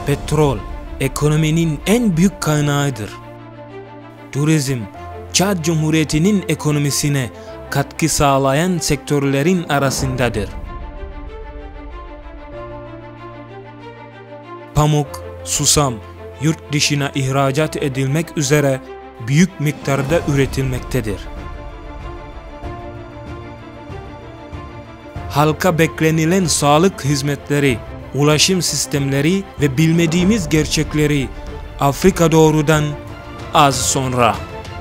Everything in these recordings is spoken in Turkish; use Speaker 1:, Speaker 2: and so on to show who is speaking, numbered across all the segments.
Speaker 1: Petrol, ekonominin en büyük kaynağıdır. Turizm, Çad Cumhuriyeti'nin ekonomisine katkı sağlayan sektörlerin arasındadır. Pamuk, susam, yurt dışına ihracat edilmek üzere büyük miktarda üretilmektedir. Halka beklenilen sağlık hizmetleri, ulaşım sistemleri ve bilmediğimiz gerçekleri Afrika doğrudan az sonra.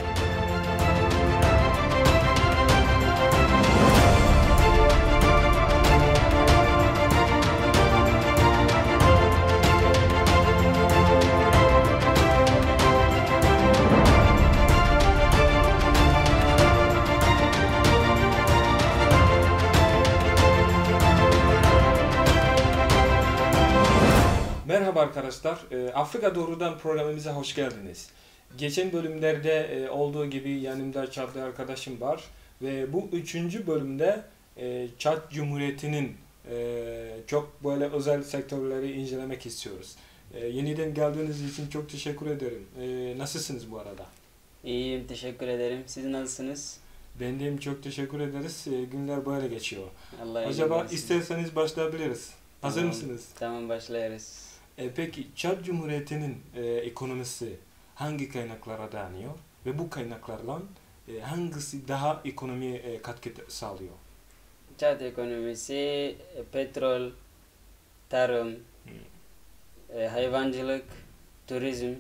Speaker 2: Merhaba arkadaşlar, Afrika Doğru'dan programımıza hoş geldiniz. Geçen bölümlerde olduğu gibi yanımda Çadlı arkadaşım var ve bu 3. bölümde Çad Cumhuriyeti'nin çok böyle özel sektörleri incelemek istiyoruz. Yeniden geldiğiniz için çok teşekkür ederim. Nasılsınız bu arada?
Speaker 3: İyiyim, teşekkür ederim. Siz nasılsınız?
Speaker 2: Ben de çok teşekkür ederiz. Günler böyle geçiyor.
Speaker 3: Allah
Speaker 2: Acaba isterseniz başlayabiliriz. Hazır mısınız?
Speaker 3: Tamam, başlayarız.
Speaker 2: Peki Çad Cumhuriyeti'nin ekonomisi hangi kaynaklara dayanıyor ve bu kaynaklardan hangisi daha ekonomiye katkı sağlıyor?
Speaker 3: Çad ekonomisi petrol, tarım, hayvancılık, turizm,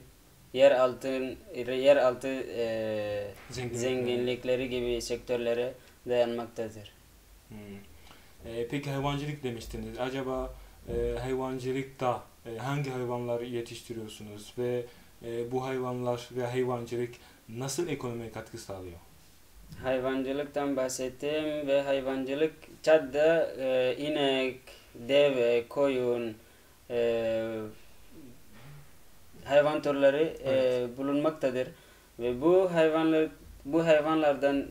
Speaker 3: yeraltı zenginlikleri gibi sektörlere dayanmaktadır.
Speaker 2: Peki hayvancılık demiştiniz. Acaba hayvancılıkta hangi hayvanları yetiştiriyorsunuz ve bu hayvanlar ve hayvancılık nasıl ekonomiye katkı sağlıyor?
Speaker 3: Hayvancılıktan bahsettim ve hayvancılık Çad'da inek, deve, koyun, hayvan türleri bulunmaktadır ve bu hayvanlardan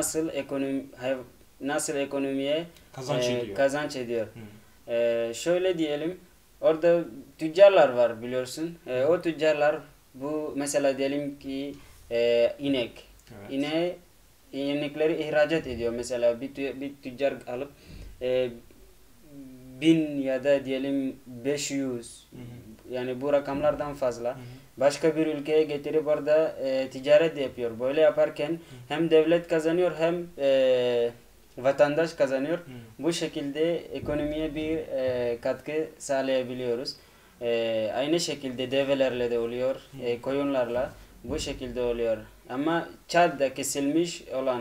Speaker 3: nasıl ekonomiye kazanç ediyor. Şöyle diyelim, orada tüccarlar var biliyorsun. O tüccarlar bu mesela diyelim ki inek. Evet. İnekleri ihracat ediyor. Mesela bir tüccar alıp 1000 ya da diyelim 500 yani bu rakamlardan fazla başka bir ülkeye getirip orada ticaret yapıyor. Böyle yaparken hem devlet kazanıyor hem vatandaş kazanıyor. Bu şekilde ekonomiye bir katkı sağlayabiliyoruz. Aynı şekilde develerle de oluyor, koyunlarla bu şekilde oluyor. Ama Çad'da kesilmiş olan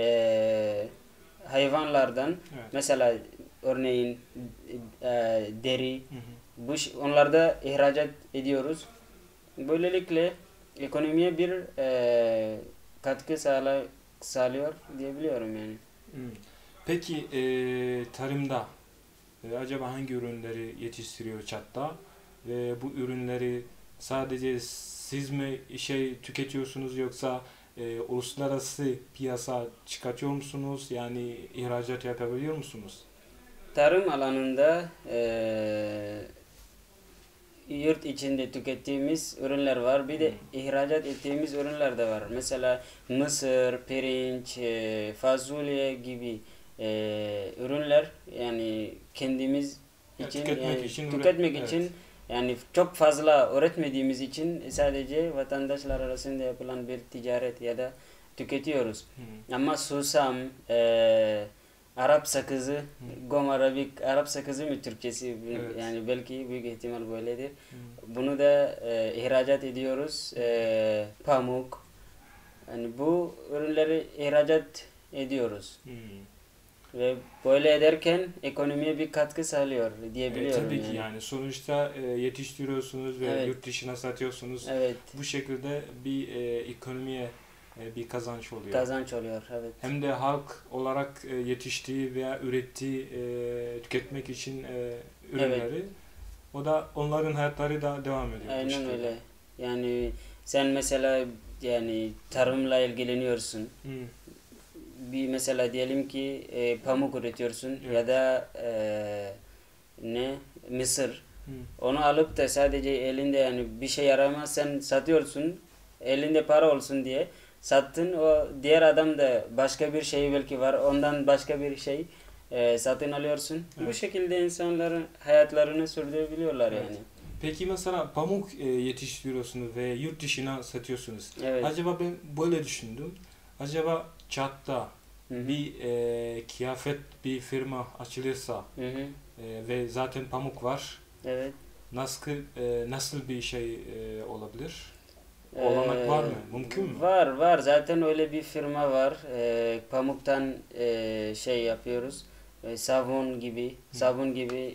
Speaker 3: hayvanlardan mesela örneğin deri, onlarda ihracat ediyoruz. Böylelikle ekonomiye bir katkı sağlıyor diyebiliyorum yani.
Speaker 2: Peki tarımda acaba hangi ürünleri yetiştiriyor Çad'da ve bu ürünleri sadece siz mi tüketiyorsunuz yoksa uluslararası piyasa çıkartıyor musunuz? Yani ihracat yapabiliyor musunuz?
Speaker 3: Tarım alanında yurt içinde tükettiğimiz ürünler var. Bir de ihracat ettiğimiz ürünler de var. Mesela mısır, pirinç, fasulye gibi ürünler yani kendimiz için tüketmek için yani çok fazla üretmediğimiz için sadece vatandaşlar arasında yapılan bir ticaret ya da tüketiyoruz. Ama susam, Arap sakızı, gom arabik, Arap sakızı mı Türkçesi? Evet. Yani belki büyük ihtimal böyledir. Bunu da ihracat ediyoruz. Pamuk. Yani bu ürünleri ihracat ediyoruz. Ve böyle ederken ekonomiye bir katkı sağlıyor diyebiliyorum.
Speaker 2: Tabii ki yani sonuçta yetiştiriyorsunuz ve yurt dışına satıyorsunuz. Evet. Bu şekilde bir ekonomiye bir kazanç oluyor.
Speaker 3: Kazanç oluyor, evet.
Speaker 2: Hem de halk olarak yetiştiği veya ürettiği tüketmek için ürünleri, o da onların hayatları da devam ediyor.
Speaker 3: Aynen öyle. Yani sen mesela yani tarımla ilgileniyorsun. Bir mesela diyelim ki pamuk üretiyorsun ya da mısır. Onu alıp da sadece elinde yani bir şey yaramaz sen satıyorsun. Elinde para olsun diye sattın. O diğer adam da başka bir şey belki var. Ondan başka bir şey satın alıyorsun.
Speaker 2: Evet.
Speaker 3: Bu şekilde insanların hayatlarını sürdürebiliyorlar
Speaker 2: Evet.
Speaker 3: yani.
Speaker 2: Peki mesela pamuk yetiştiriyorsunuz ve yurt dışına satıyorsunuz.
Speaker 3: Evet.
Speaker 2: Acaba ben böyle düşündüm. Acaba Çat'ta
Speaker 3: Hı hı.
Speaker 2: bir kıyafet bir firma açılırsa
Speaker 3: Hı hı.
Speaker 2: ve zaten pamuk var.
Speaker 3: Evet.
Speaker 2: Nasıl bir şey olabilir? Olanak var mı? Mümkün mü?
Speaker 3: Var. Zaten öyle bir firma var. Pamuktan şey yapıyoruz. Sabun gibi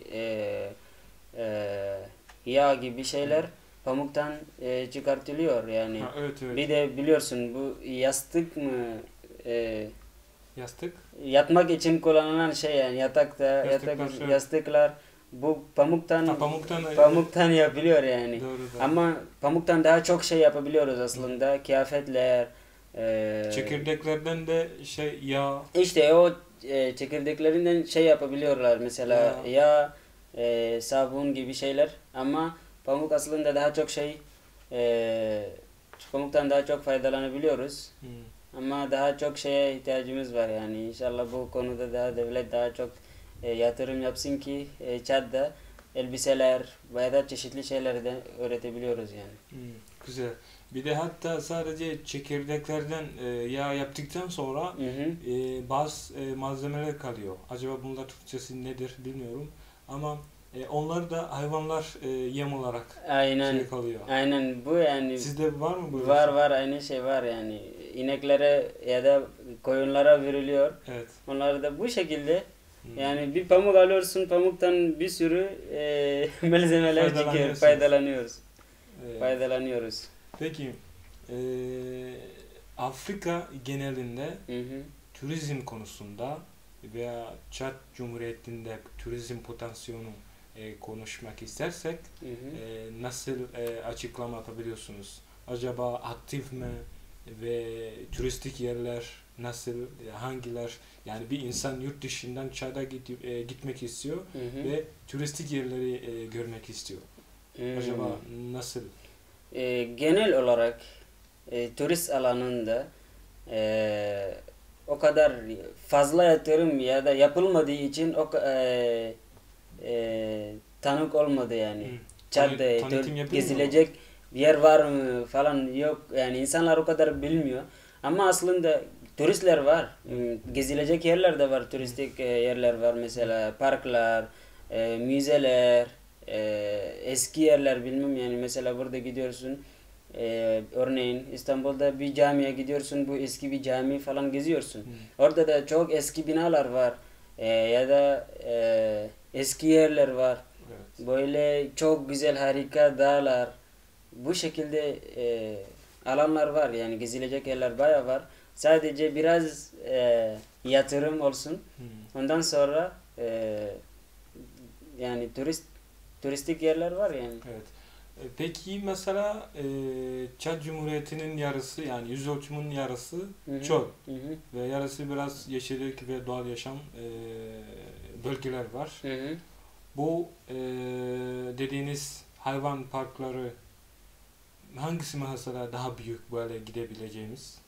Speaker 3: yağ gibi şeyler pamuktan çıkartılıyor yani.
Speaker 2: Ha, evet.
Speaker 3: Bir de biliyorsun bu yastık mı
Speaker 2: Yastık.
Speaker 3: yatmak için kullanılan şey yani
Speaker 2: Yastıklar,
Speaker 3: yastıklar bu pamuktan
Speaker 2: Ha, pamuktan
Speaker 3: pamuktan yapılıyor yani.
Speaker 2: Doğru.
Speaker 3: Ama pamuktan daha çok şey yapabiliyoruz aslında. Kıyafetler,
Speaker 2: Çekirdeklerden de yağ.
Speaker 3: işte o çekirdeklerinden şey yapabiliyorlar. Mesela yağ, sabun gibi şeyler. Ama pamuk aslında daha çok pamuktan daha çok faydalanabiliyoruz. Ama daha çok şeye ihtiyacımız var yani. İnşallah bu konuda devlet daha çok yatırım yapsın ki Çad'da elbiseler veya da çeşitli şeyleri de öğretebiliyoruz yani.
Speaker 2: Güzel. Bir de hatta sadece çekirdeklerden yağ yaptıktan sonra
Speaker 3: Hı hı.
Speaker 2: bazı malzemeler kalıyor. Acaba bunlar Türkçesi nedir bilmiyorum. Ama onlar da hayvanlar yem olarak
Speaker 3: Aynen.
Speaker 2: kalıyor.
Speaker 3: Aynen bu yani.
Speaker 2: Sizde var mı böyle?
Speaker 3: Var aynı şey var yani. İneklere ya da koyunlara veriliyor.
Speaker 2: Evet.
Speaker 3: Onlar da bu şekilde yani bir pamuk alıyorsun, pamuktan bir sürü malzemeler çıkıyor. Faydalanıyoruz.
Speaker 2: Peki Afrika genelinde
Speaker 3: Hı hı.
Speaker 2: turizm konusunda veya Çad Cumhuriyeti'nde turizm potansiyonu konuşmak istersek
Speaker 3: Hı hı.
Speaker 2: nasıl açıklama yapabiliyorsunuz? Acaba aktif mi ve turistik yerler nasıl, hangiler? Yani bir insan yurt dışından Çad'a gitmek istiyor
Speaker 3: Hı hı.
Speaker 2: ve turistik yerleri görmek istiyor. Acaba nasıl?
Speaker 3: Genel olarak turist alanında o kadar fazla yatırım ya da yapılmadığı için tanık olmadı yani. Çad'da
Speaker 2: Tanıtım yapılmıyor
Speaker 3: gezilecek bir yer var mı falan yok yani insanlar o kadar bilmiyor. Ama aslında turistler var. Gezilecek yerler de var. Turistik yerler var mesela parklar, müzeler, eski yerler bilmem yani mesela burada gidiyorsun. Örneğin İstanbul'da bir camiye gidiyorsun, bu eski bir cami falan geziyorsun. Orada da çok eski binalar var ya da eski yerler var.
Speaker 2: Evet.
Speaker 3: Böyle çok güzel harika dağlar. Bu şekilde alanlar var yani gezilecek yerler bayağı var. Sadece biraz yatırım olsun. Ondan sonra yani turistik yerler var yani.
Speaker 2: Evet. Peki mesela Çad Cumhuriyeti'nin yarısı yani yüz ölçümünün yarısı çöl ve yarısı biraz yeşillik ve doğal yaşam bölgeler var. Bu dediğiniz hayvan parkları hangisi mesela daha büyük böyle gidebileceğimiz?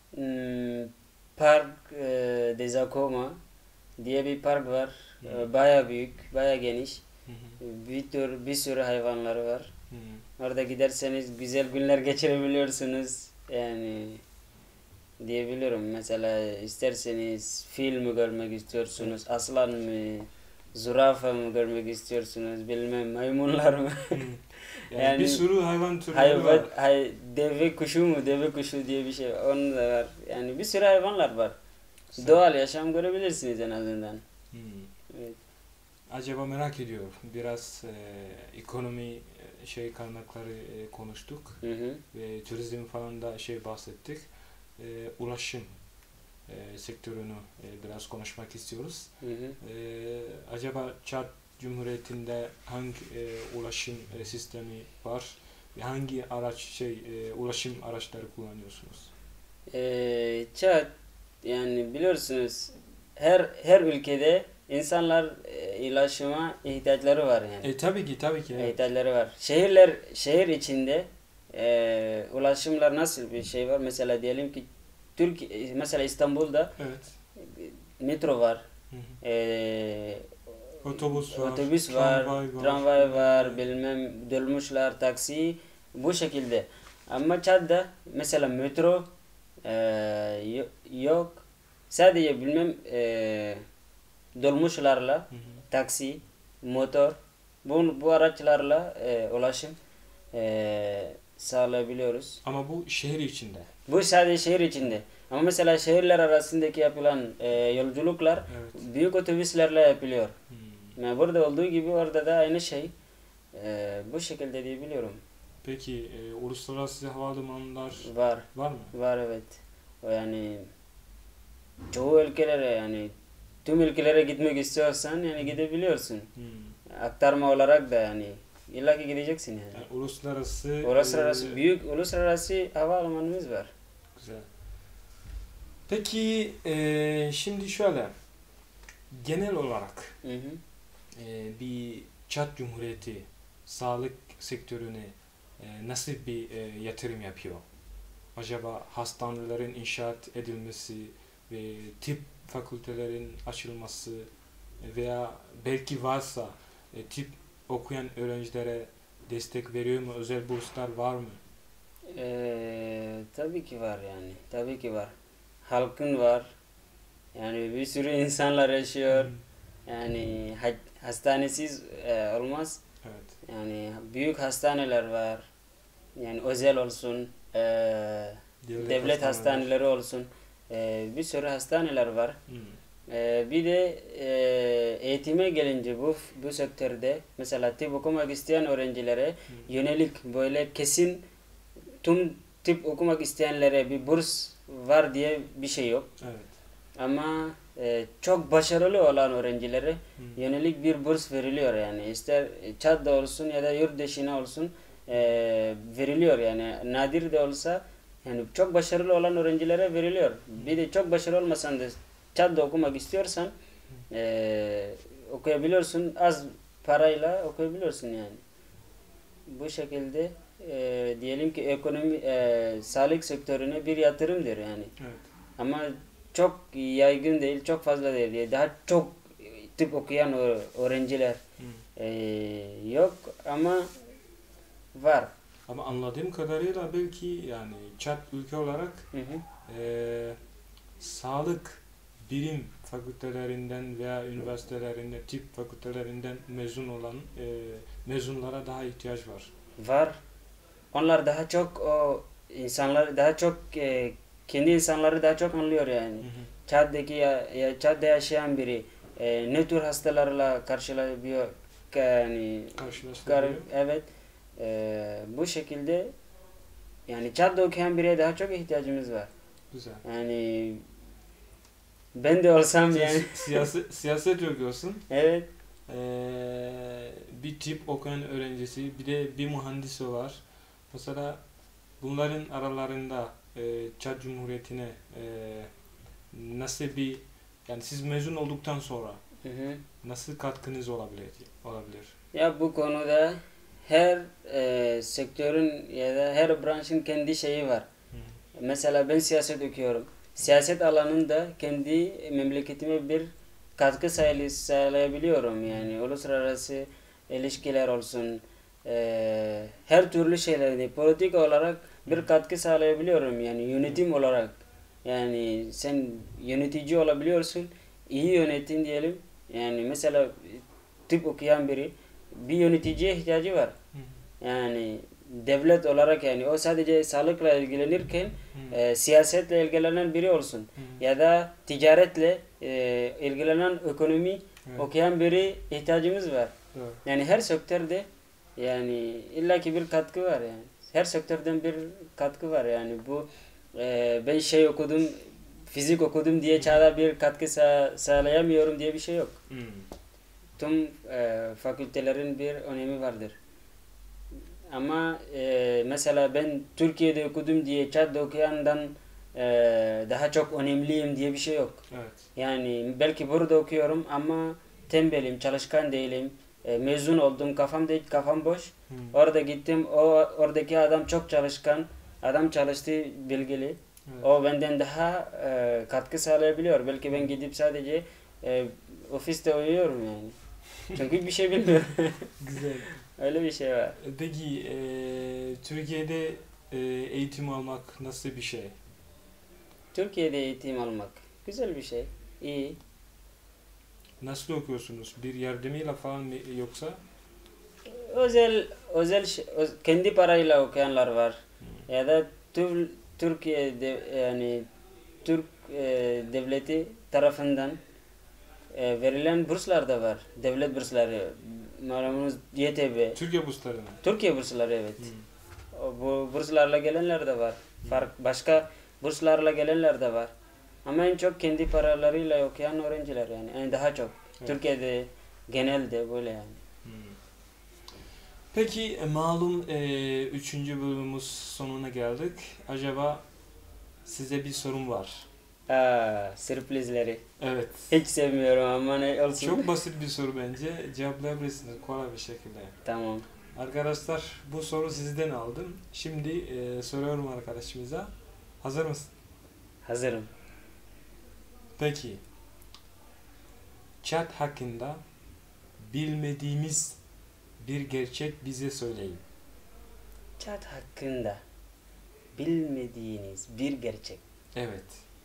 Speaker 3: Park Dezakoma diye bir park var. Bayağı büyük, bayağı geniş. Bir sürü hayvanları var. Orada giderseniz güzel günler geçirebiliyorsunuz. Yani diyebilirim. Mesela isterseniz fil mi görmek istiyorsunuz, aslan mı, zürafa mı görmek istiyorsunuz, bilmem maymunlar mı?
Speaker 2: Yani bir sürü hayvan türleri var.
Speaker 3: Deve kuşu diye bir şey onun da var. Yani bir sürü hayvanlar var. Doğal yaşam görebilirsiniz en azından. Evet.
Speaker 2: Acaba merak ediyorum. Biraz ekonomi kaynakları konuştuk ve turizm falan da bahsettik. Ulaşım sektörünü biraz konuşmak istiyoruz. Acaba Çad Cumhuriyeti'nde hangi ulaşım sistemi var ve hangi ulaşım araçları kullanıyorsunuz?
Speaker 3: Çad yani biliyorsunuz her ülkede insanlar ulaşıma ihtiyaçları var yani.
Speaker 2: Tabii ki evet.
Speaker 3: İhtiyaçları var. Şehir içinde ulaşımlar nasıl bir şey var? Mesela diyelim ki mesela İstanbul'da
Speaker 2: Evet.
Speaker 3: metro var.
Speaker 2: Hı hı.
Speaker 3: E,
Speaker 2: Otobüs var,
Speaker 3: tramvay var, bilmem dolmuşlar, taksi bu şekilde. Ama Çad'da mesela metro yok. Sadece bilmem dolmuşlarla,
Speaker 2: Hı hı.
Speaker 3: taksi, motor bu araçlarla ulaşım sağlayabiliyoruz.
Speaker 2: Ama bu şehir içinde.
Speaker 3: Bu sadece şehir içinde. Ama mesela şehirler arasındaki yapılan yolculuklar
Speaker 2: Evet.
Speaker 3: büyük otobüslerle yapılıyor.
Speaker 2: Hmm.
Speaker 3: Burada olduğu gibi orada da aynı şey. Bu şekilde diyebiliyorum.
Speaker 2: Peki uluslararası havalimanlar
Speaker 3: Var.
Speaker 2: var mı?
Speaker 3: Var evet. Yani çoğu ülkelere yani tüm ülkelere gitmek istiyorsan yani gidebiliyorsun. Aktarma olarak da yani illa ki gideceksin yani.
Speaker 2: Yani uluslararası
Speaker 3: Büyük uluslararası havalimanımız var.
Speaker 2: güzel. Peki şimdi şöyle genel olarak
Speaker 3: Hı hı.
Speaker 2: bir Çad Cumhuriyeti sağlık sektörüne nasıl bir yatırım yapıyor? Acaba hastanelerin inşaat edilmesi ve tıp fakültelerin açılması veya belki varsa tıp okuyan öğrencilere destek veriyor mu? Özel burslar var mı?
Speaker 3: Tabii ki var yani. Tabii ki var. Halkın var. Yani bir sürü insanlar yaşıyor. Yani hastanesiz olmaz.
Speaker 2: Evet.
Speaker 3: Yani büyük hastaneler var. Yani özel olsun, devlet hastaneleri olsun. Bir sürü hastaneler var. Bir de eğitime gelince bu sektörde mesela tıp okumak isteyen öğrencilere yönelik böyle kesin tüm tıp okumak isteyenlere bir burs var diye bir şey yok.
Speaker 2: Evet.
Speaker 3: Ama çok başarılı olan öğrencilere yönelik bir burs veriliyor yani. İster Çad'da olsun ya da yurt dışına olsun veriliyor yani. Nadir de olsa yani çok başarılı olan öğrencilere veriliyor. Bir de çok başarılı olmasan da Çad'da okumak istiyorsan okuyabiliyorsun. Az parayla okuyabiliyorsun yani. Bu şekilde diyelim ki ekonomi sağlık sektörüne bir yatırımdır yani.
Speaker 2: Evet.
Speaker 3: Ama çok yaygın değil, çok fazla değil. Daha çok tıp okuyan öğrenciler yok ama var.
Speaker 2: Ama anladığım kadarıyla belki yani Çad ülke olarak sağlık bilim fakültelerinden veya üniversitelerinden, tıp fakültelerinden mezunlara daha ihtiyaç var.
Speaker 3: Var. Onlar daha çok insanlar daha çok kendi insanları daha çok anlıyor yani. Çad'da yaşayan biri ne tür hastalarla karşılaşıyor yani evet. Bu şekilde yani Çad'da okuyan biriye daha çok ihtiyacımız var.
Speaker 2: Güzel.
Speaker 3: Yani ben de olsam yani.
Speaker 2: Siyaset okuyorsun.
Speaker 3: Evet.
Speaker 2: Bir tıp okuyan öğrencisi, bir de bir mühendisi var. Mesela bunların aralarında Çad Cumhuriyeti'ne nasıl bir yani siz mezun olduktan sonra nasıl katkınız olabilir?
Speaker 3: Ya bu konuda her sektörün ya da her branşın kendi şeyi var. Mesela ben siyaset okuyorum. Siyaset alanında kendi memleketime bir katkı sağlayabiliyorum yani uluslararası ilişkiler olsun her türlü şeylerde politik olarak bir katkı sağlayabiliyorum yani yönetim olarak yani sen yönetici olabiliyorsun iyi yönetin diyelim yani mesela tıp okuyan biri bir yöneticiye ihtiyacı var yani devlet olarak yani o sadece sağlıkla ilgilenirken siyasetle ilgilenen biri olsun ya da ticaretle ilgilenen ekonomi okuyan biri ihtiyacımız var. Yani her sektörde yani illaki bir katkı var yani. Her sektörden bir katkı var yani bu ben şey okudum fizik okudum diye çağda bir katkı sağlayamıyorum diye bir şey yok. Tüm fakültelerin bir önemi vardır. Ama mesela ben Türkiye'de okudum diye Çad'da okuyandan daha çok önemliyim diye bir şey yok.
Speaker 2: Evet.
Speaker 3: Yani belki burada okuyorum ama tembelim, çalışkan değilim. Mezun oldum, kafam boş. Orada gittim, oradaki adam çok çalışkan, adam çalıştığı bilgili.
Speaker 2: Evet.
Speaker 3: O benden daha katkı sağlayabiliyor. Belki ben gidip sadece ofiste uyuyorum yani. Çünkü bir şey bilmiyorum.
Speaker 2: Güzel.
Speaker 3: Öyle bir şey var.
Speaker 2: Peki Türkiye'de eğitim almak nasıl bir şey?
Speaker 3: Türkiye'de eğitim almak güzel bir şey. İyi.
Speaker 2: Nasıl okuyorsunuz? Bir yardımıyla falan mı yoksa?
Speaker 3: Kendi parayla okuyanlar var. Ya da Türkiye'de yani Türk devleti tarafından verilen burslar da var. Devlet bursları. Malumunuz YTB.
Speaker 2: Türkiye bursları mı?
Speaker 3: Türkiye bursları evet. Bu burslarla gelenler de var. Başka burslarla gelenler de var. Ama en çok kendi paralarıyla okuyan öğrenciler yani daha çok. Evet. Türkiye'de genelde böyle yani.
Speaker 2: Peki malum 3. bölümümüz sonuna geldik. Acaba size bir sorum var.
Speaker 3: Sürprizleri.
Speaker 2: Evet.
Speaker 3: Hiç sevmiyorum ama ne olsun.
Speaker 2: Çok basit bir soru bence. Cevaplayabilirsiniz kolay bir şekilde.
Speaker 3: Tamam.
Speaker 2: Arkadaşlar bu soru sizden aldım. Şimdi soruyorum arkadaşımıza. Hazır mısın?
Speaker 3: Hazırım.
Speaker 2: Peki. Çat hakkında bilmediğimiz bir gerçek bize söyleyin.
Speaker 3: Çat hakkında bilmediğiniz bir gerçek.
Speaker 2: Evet.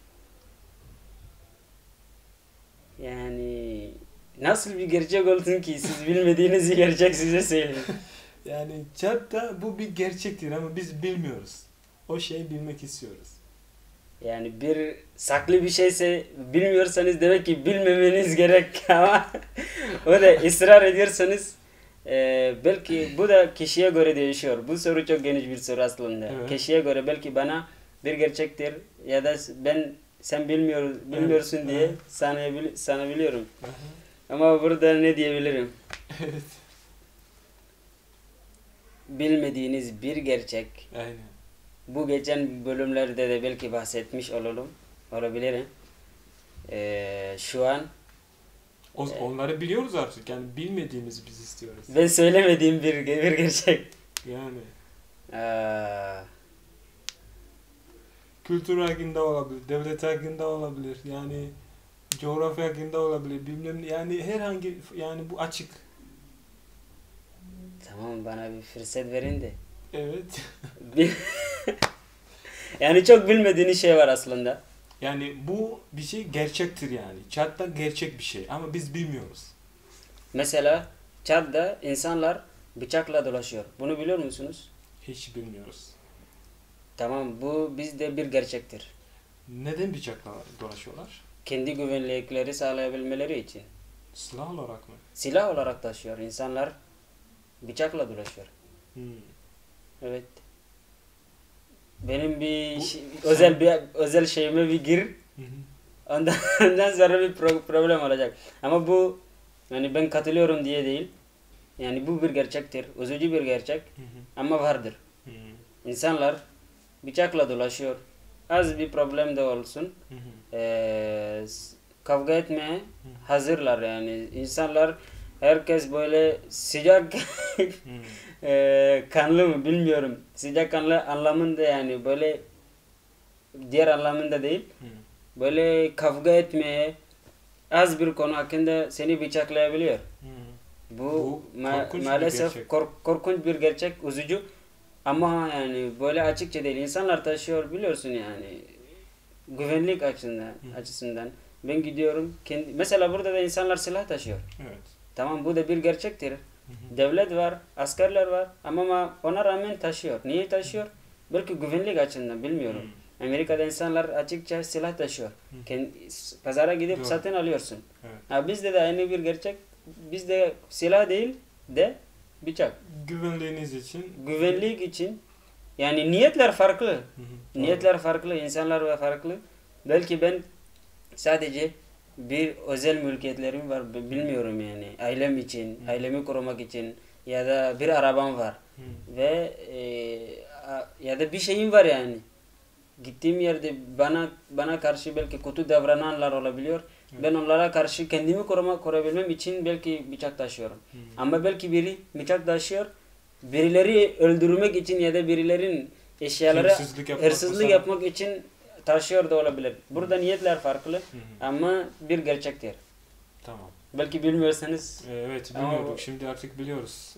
Speaker 3: Yani nasıl bir gerçek olsun ki siz bilmediğiniz bir gerçek size söyleyin.
Speaker 2: Yani chatta bu bir gerçektir ama biz bilmiyoruz. O şeyi bilmek istiyoruz.
Speaker 3: Yani bir saklı bir şeyse bilmiyorsanız demek ki bilmemeniz gerek ama o da ısrar ediyorsanız belki bu da kişiye göre değişiyor. Bu soru çok geniş bir soru aslında. Evet. Kişiye göre belki bana bir gerçektir ya da sen bilmiyorsun evet. diye sanabiliyorum. Ama burada ne diyebilirim?
Speaker 2: Evet.
Speaker 3: Bilmediğiniz bir gerçek.
Speaker 2: Aynen.
Speaker 3: Bu geçen bölümlerde de belki bahsetmiş olabilirim. Şu an
Speaker 2: onları biliyoruz artık. Yani bilmediğimiz biz istiyoruz.
Speaker 3: Ben söylemediğim bir gerçek.
Speaker 2: Yani. Kültür hakkında olabilir, devlet hakkında olabilir. Yani coğrafya hakkında olabilir. Bilmem yani herhangi yani bu açık.
Speaker 3: Tamam bana bir fırsat verin de.
Speaker 2: Evet.
Speaker 3: Yani çok bilmediğiniz şey var aslında.
Speaker 2: Yani bu bir şey gerçektir yani. Çat'ta gerçek bir şey ama biz bilmiyoruz.
Speaker 3: Mesela Çat'ta insanlar bıçakla dolaşıyor. Bunu biliyor musunuz?
Speaker 2: Hiç bilmiyoruz.
Speaker 3: Tamam bu bizde bir gerçektir.
Speaker 2: Neden bıçakla dolaşıyorlar?
Speaker 3: Kendi güvenlikleri sağlayabilmeleri için.
Speaker 2: Silah olarak mı?
Speaker 3: Silah olarak taşıyor. İnsanlar bıçakla dolaşıyor. Evet. Benim özel şeyime bir gir. Ondan sonra bir problem olacak. Ama bu yani ben katılıyorum diye değil. Yani bu bir gerçektir. Üzücü bir gerçek. Ama vardır. İnsanlar bıçakla dolaşıyor. Az bir problem de olsun. Kavga etmeye hazırlar yani. İnsanlar herkes böyle sıcak kanlı mı bilmiyorum. Sıcak kanlı anlamında yani böyle diğer anlamında değil. Böyle kavga etmeye az bir konu hakkında seni bıçaklayabiliyor. Bu maalesef korkunç bir gerçek, üzücü. Ama yani böyle açıkça değil. İnsanlar taşıyor biliyorsun yani. Güvenlik açısından. Ben gidiyorum. Mesela burada da insanlar silah taşıyor.
Speaker 2: Evet.
Speaker 3: Tamam bu da bir gerçektir. Devlet var, askerler var ama ona rağmen taşıyor. Niye taşıyor? Belki güvenlik açısından bilmiyorum. Amerika'da insanlar açıkça silah taşıyor. Pazara gidip satın alıyorsun. Evet. Bizde de aynı bir gerçek. Bizde silah değil de bıçak.
Speaker 2: Güvenliğiniz için.
Speaker 3: Güvenlik için. Yani niyetler farklı. Niyetler farklı, insanlar farklı. Belki ben sadece bir özel mülkiyetlerim var bilmiyorum yani. Ailem için, ailemi korumak için ya da bir arabam var. Ve ya da bir şeyim var yani. gittiğim yerde bana karşı belki kötü davrananlar olabiliyor.
Speaker 2: Evet.
Speaker 3: Ben onlara karşı kendimi koruyabilmem için belki bıçak taşıyorum. Ama belki biri bıçak taşıyor. Birileri öldürmek için ya da birilerin eşyaları hırsızlık yapmak için taşıyor da olabilir. Burada niyetler farklı ama bir gerçektir.
Speaker 2: Tamam.
Speaker 3: Belki bilmiyorsanız.
Speaker 2: Evet, bilmiyorduk. Şimdi artık biliyoruz.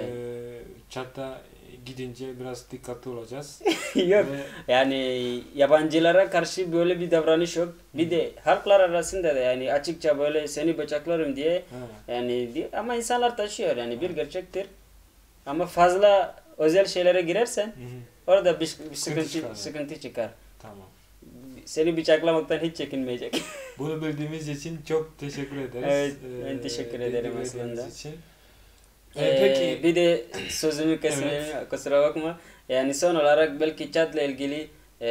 Speaker 2: Çat'ta gidince biraz dikkatli olacağız.
Speaker 3: Yok. Yani yabancılara karşı böyle bir davranış yok. Bir de halklar arasında da yani açıkça böyle seni bıçaklarım diye yani ama insanlar taşıyor yani bir gerçektir. Ama fazla özel şeylere girersen orada bir sıkıntı çıkar.
Speaker 2: Tamam.
Speaker 3: Seni bıçaklamaktan hiç çekinmeyecek.
Speaker 2: Bunu bildiğimiz için çok teşekkür ederiz.
Speaker 3: Evet, ben teşekkür ederim aslında.
Speaker 2: Için.
Speaker 3: Peki bir de sözümü kesmeyelim, kusura bakma. Yani son olarak belki Çat'la ilgili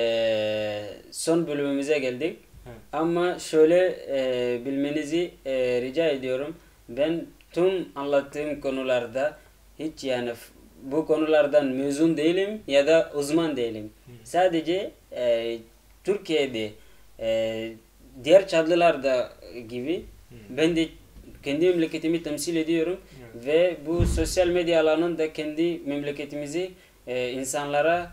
Speaker 3: son bölümümüze geldik.
Speaker 2: Evet.
Speaker 3: Ama şöyle bilmenizi rica ediyorum. Ben tüm anlattığım konularda hiç yani bu konulardan mezun değilim ya da uzman değilim. Sadece Türkiye'de diğer Çadlılarda gibi ben de kendi memleketimi temsil ediyorum ve bu sosyal medya alanında kendi memleketimizi insanlara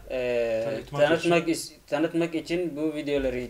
Speaker 3: tanıtmak için bu videoları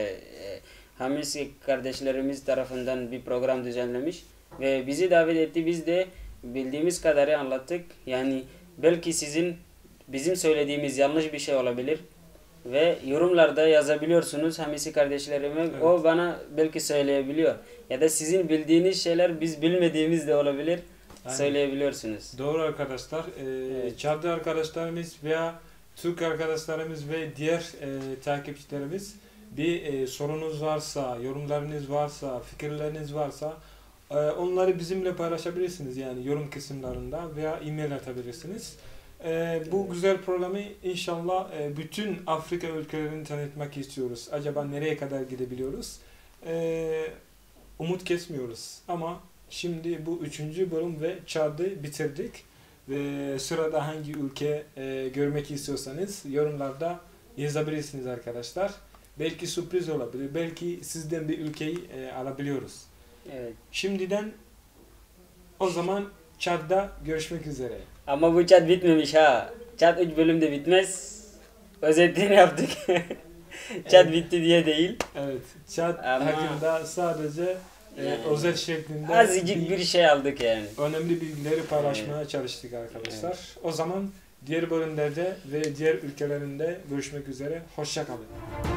Speaker 3: Hamis kardeşlerimiz tarafından bir program düzenlemiş ve bizi davet etti. Biz de bildiğimiz kadarı anlattık. Yani belki bizim söylediğimiz yanlış bir şey olabilir. Ve yorumlarda yazabiliyorsunuz Hamisi kardeşlerime. Evet. O bana belki söyleyebiliyor. Ya da sizin bildiğiniz şeyler biz bilmediğimiz de olabilir. Aynen. Söyleyebiliyorsunuz.
Speaker 2: Doğru arkadaşlar.
Speaker 3: Evet.
Speaker 2: Çadlı arkadaşlarımız veya Türk arkadaşlarımız ve diğer takipçilerimiz bir sorunuz varsa, yorumlarınız varsa, fikirleriniz varsa onları bizimle paylaşabilirsiniz. Yani yorum kısımlarında veya e-mail atabilirsiniz. Bu güzel programı inşallah bütün Afrika ülkelerini tanıtmak istiyoruz. Acaba nereye kadar gidebiliyoruz? Umut kesmiyoruz. Ama şimdi bu 3. bölüm ve Çad'ı bitirdik. Ve sırada hangi ülke görmek istiyorsanız yorumlarda yazabilirsiniz arkadaşlar. Belki sürpriz olabilir. Belki sizden bir ülkeyi alabiliyoruz.
Speaker 3: Evet.
Speaker 2: Şimdiden o zaman Çad'da görüşmek üzere.
Speaker 3: Ama bu Çad bitmemiş ha. Çad 3 bölümde bitmez. Özetini yaptık. Çad bitti diye değil.
Speaker 2: Evet. Çad hakkında sadece özel şeklinde
Speaker 3: azıcık bir şey aldık yani.
Speaker 2: Önemli bilgileri paylaşmaya çalıştık arkadaşlar. Evet. O zaman diğer bölümlerde ve diğer ülkelerinde görüşmek üzere. Hoşça kalın.